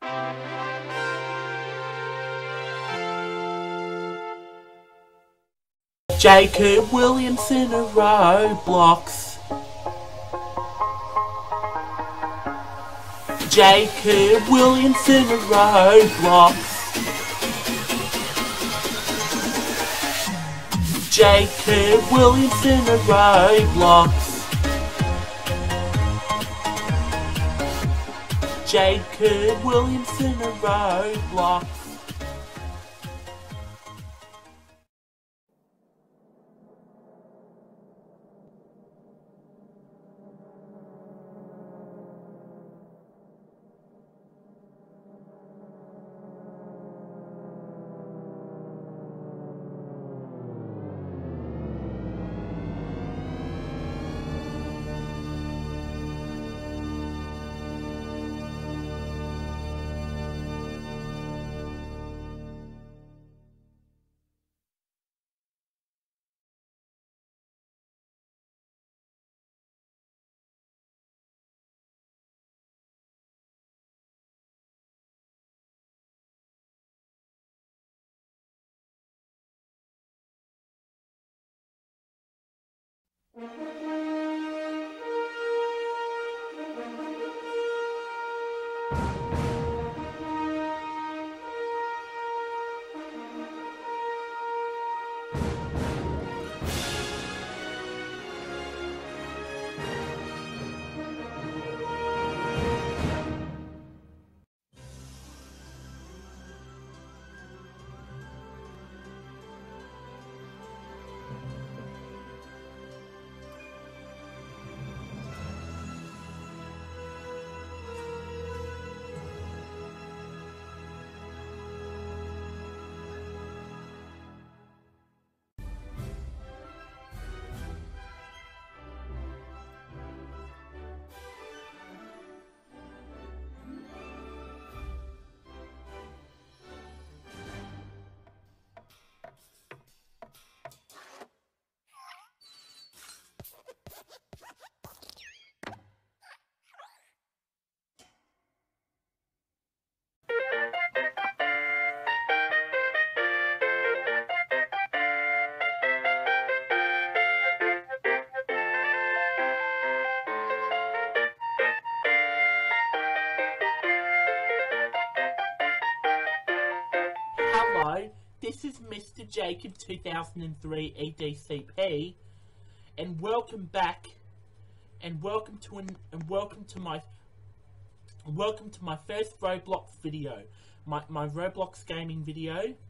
Jacob Williamson of Roblox. Jacob Williamson of Roblox. Jacob Williamson of Roblox. Jacob Williamson of Roblox. Hello, this is Mr. Jacob 2003 EDCP, and welcome back, and welcome to my first Roblox video, my Roblox gaming video.